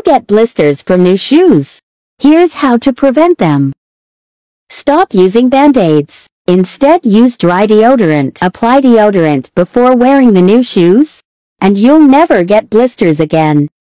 get blisters from new shoes. Here's how to prevent them. Stop using Band-Aids. Instead, use dry deodorant. Apply deodorant before wearing the new shoes, and you'll never get blisters again.